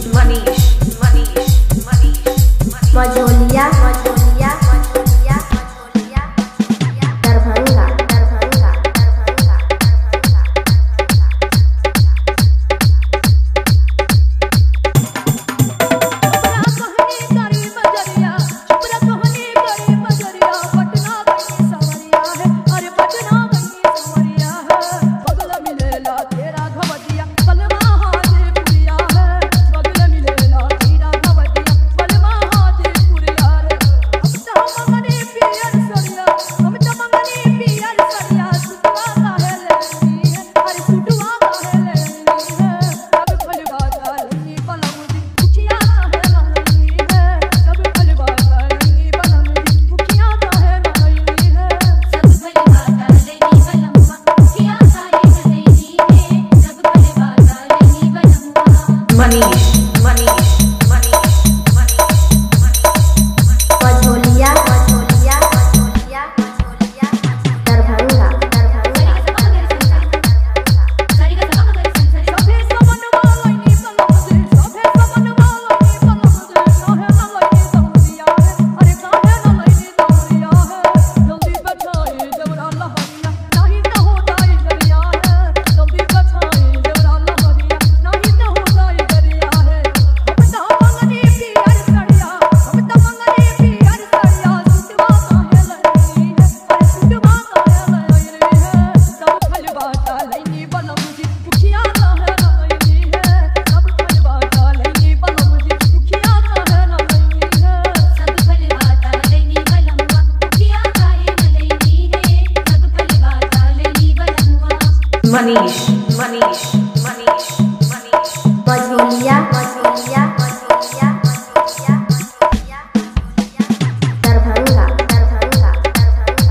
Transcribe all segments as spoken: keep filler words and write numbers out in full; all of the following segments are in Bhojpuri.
मनीष मनीष मनीष मझोलिया मझोलिया मझोलिया मझोलिया दरभंगा दरभंगा दरभंगा मनीष मनीष मनीष मझोलिया मझोलिया मझोलिया मझोलिया दरभंगा दरभंगा मनीष मनीष मनीष मनीष मझोलिया मझोलिया मझोलिया मझोलिया मझोलिया दरभंगा दरभंगा दरभंगा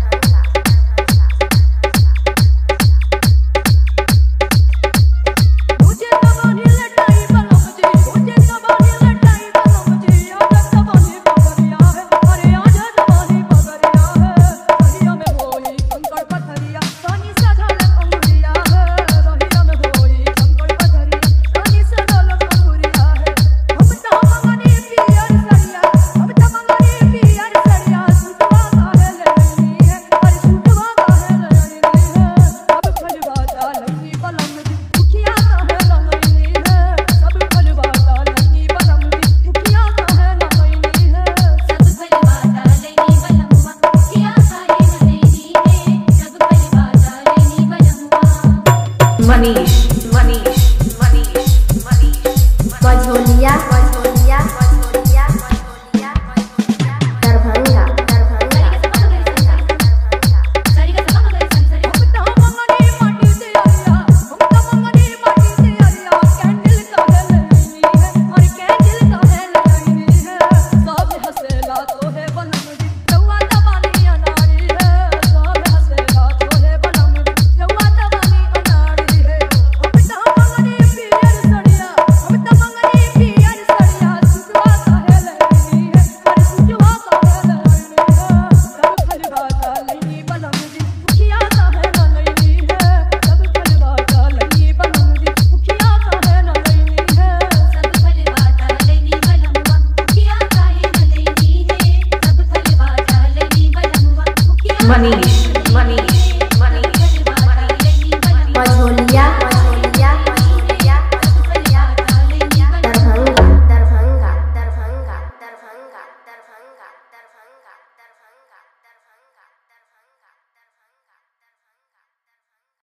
मुझे तबाही लटाई बलम जी मुझे तबाही लटाई बलम जी आजा तबाही पगरिया है अरे आजा तबाही पगरिया है रहिया में होई कंकड़ पत्थरिया पानी सा ढाल अंगुरिया है रहिया में होई कंकड़ पत्थरिया पानी सा ढाल अंगुरिया है हम तो मंगनी पियर सरिया हम तो मंगनी पियर सरिया सुतवा काहे लेनी है अरे सुतवा काहे लेनी है सब खलवा डालनी बलम जी मुखिया काहे लगनी है सब खलवा डालनी बलम जी मुखिया काहे लगनी है सब खलवा डालनी बलमुआ मुखिया काहे लगनी है सब खलवा डालनी बलमुआ मनीष मनीष मनीष मनीष मझोलिया